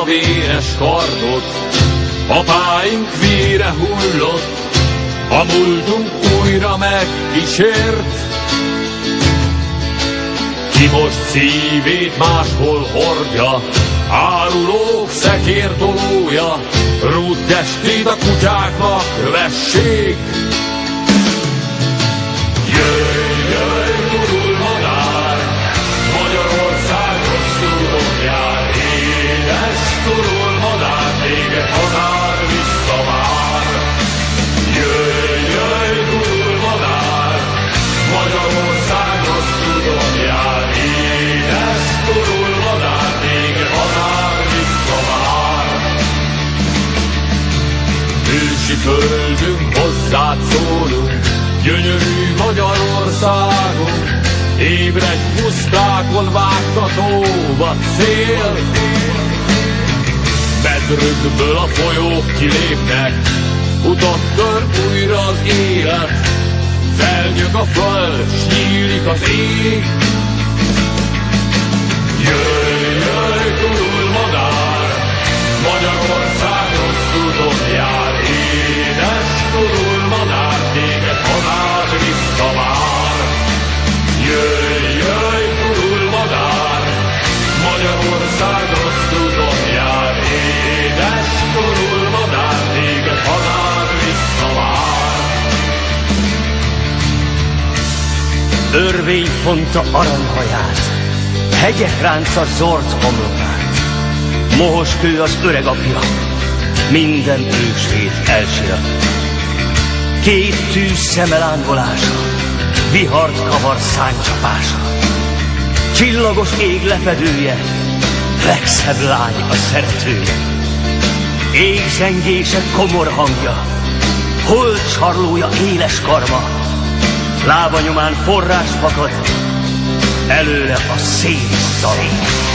véres kardot, apáink vére hullott, a múltunk újra megkísért. Ki most szívét máshol hordja, árulók szekértolója, rút testét a kutyáknak vessék. Jöjj, jöjj, gurul madár, Magyarország rosszul jár. Édes gurul madár, téged hazád visszavár. Jöjj, jöjj, gurul madár, Magyarország rosszul jár. Édes gurul madár, téged hazád visszavár. Ősi földünk, hozzád szólunk, gyönyörű Magyarországunk, ébredj, pusztákon vágtatóba cél. Medrökből a folyók kilépnek, utat tör újra az élet, felnyög a föld, s nyílik az ég. Jöjj, jöjj, gurul madár, Magyarország rosszul jár. Édes gurul madár, téged hazád visszavár. Jöjj, jöjj, gurul madár, Magyarország rosszul jár. Édes gurul madár, téged hazád visszavár. Örvény fonta aranyhaját, hegyek ránca zord homlokát, mohos kő az öreg apja, minden ősét elsirat. Két tűz szeme lángolása, vihart kavar száncsapása, csillagos ég lepedője, legszebb lány a szeretője. Ég zengése komor hangja, hold sarlója éles karma, lába nyomán forrás fakad, előre a szép szalé.